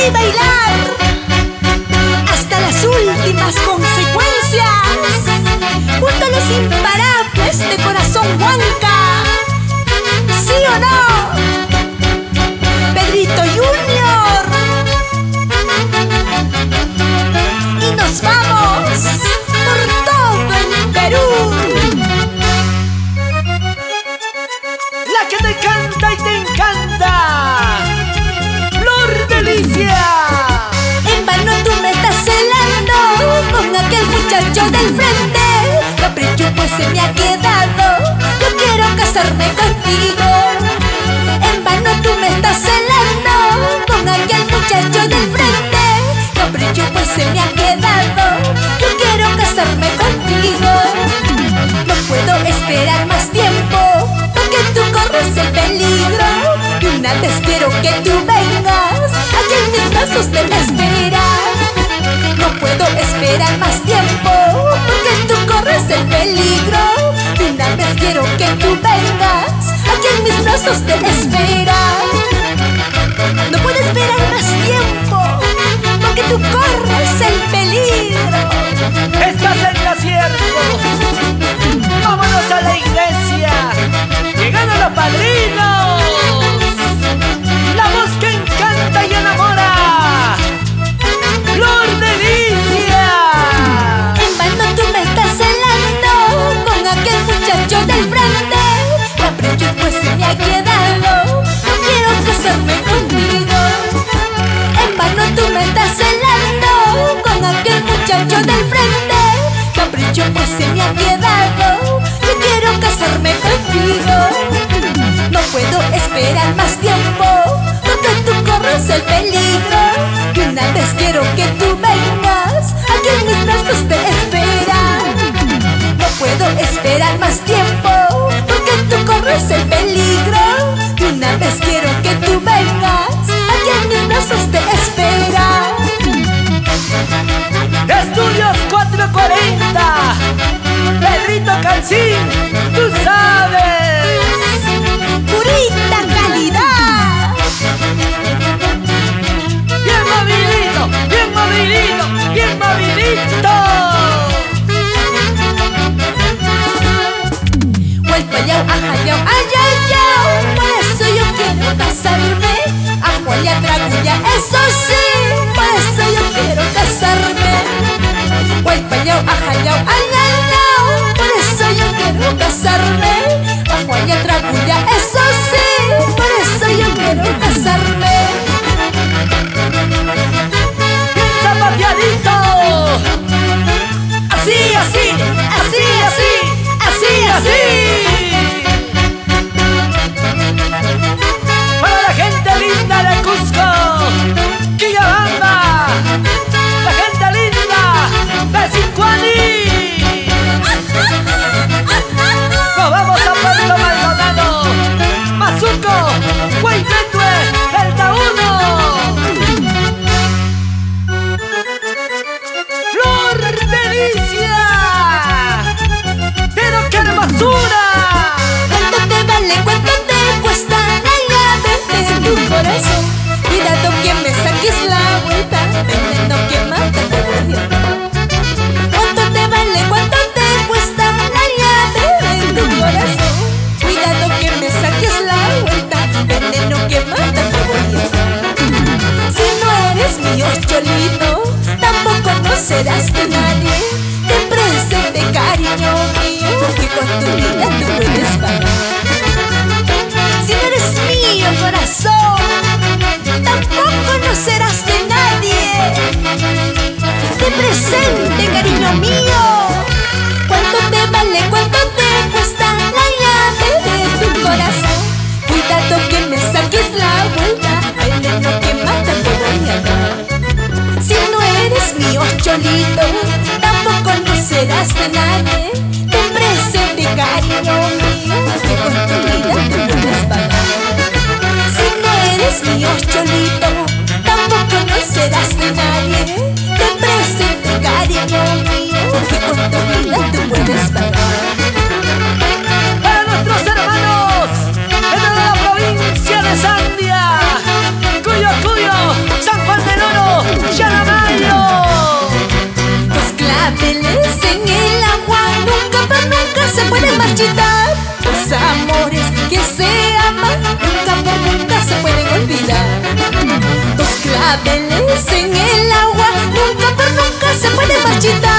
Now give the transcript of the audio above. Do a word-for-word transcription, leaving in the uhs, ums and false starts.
y bailar hasta las últimas consecuencias, junto a los imparables de Corazón Huanca. ¿Sí o no? Pedrito Junior. Y nos vamos por todo el Perú. La que te canta y te encanta, Flor Delicia. En vano tú me estás celando con aquel muchacho del frente. Capricho pues se me ha quedado, yo quiero casarme contigo. En vano tú me estás celando con aquel muchacho del frente. Capricho pues se me ha quedado, yo quiero casarme contigo. No puedo esperar más tiempo, porque tú corres el peligro. Y una vez quiero que tú vengas, aquí en mis brazos te esperar. No puedo esperar más tiempo, porque tú corres el peligro. Y una vez quiero que tú vengas, aquí en mis brazos te esperar. No puedo esperar más tiempo, porque tú corres el peligro. Estás en lo cierto. Vámonos a la iglesia. Llegaron los padrinos. La voz que encanta y enamora, Flor Delicia. En vano tú me estás celando con aquel muchacho del frente. Capricho pues se me ha quedado, no quiero casarme contigo. En vano tú me estás celando con aquel muchacho del frente. Capricho pues se me ha quedado, yo quiero casarme contigo. No puedo esperar más tiempo, porque tú corres el peligro. Y una vez quiero que tú vengas, aquí en mis brazos te esperan. No puedo esperar más tiempo, porque tú corres el peligro. Y una vez quiero que tú vengas, aquí en mis brazos te esperan. Estudios cuatrocientos cuarenta, Pedrito Calcín, tú sabes. Purita calidad. Bien movidito, bien movidito, bien movidito. Huaypayao, ajayao, ayayao, por eso yo quiero casarme. Ajuaya, traguya, eso sí, por eso yo quiero casarme. Huaypayao, ajayao, ayayao, por eso yo quiero casarme. Ajuaya, traguya, eso sí, por eso yo quiero casarme. Bien zapateadito. Así, así, así, así, así, así. Para la gente linda de Cusco, Quillabamba, la gente linda de Sicuani. Nos vamos a Puerto Maldonado, Mazuco, Huaypetue, Delta uno. Flor Delicia, pero qué hermosura. ¿Cuánto te vale? ¿Cuánto te cuesta la llave de tu corazón? Cuidado que me saques la vuelta, veneno que mata te voy a dar. ¿Cuánto te vale? ¿Cuánto te cuesta la llave de tu corazón? Cuidado que me saques la vuelta, veneno que mata te voy a dar. Si no eres mío, cholito, tampoco no serás de nadie. Te presente, cariño mío, que con tu vida tú puedes pagar. Si no eres mío, corazón, tampoco no serás de nadie. Te presente, cariño mío. ¿Cuánto te vale? ¿Cuánto te cuesta la llave de tu corazón? Cuidado que me saques la vuelta, veneno que mata te voy a dar. Si no eres mío, cholito, tampoco no serás de nadie. Te presente, cariño mío, que con tu vida tú puedes pagar. Si no eres mío, cholito, tampoco no serás de nadie. Te presente, cariño mío, que con tu vida tú puedes pagar. Para nuestros hermanos de toda la provincia de Sandia, Cuyo Cuyo, San Juan de claveles en el agua nunca por nunca se puede marchitar.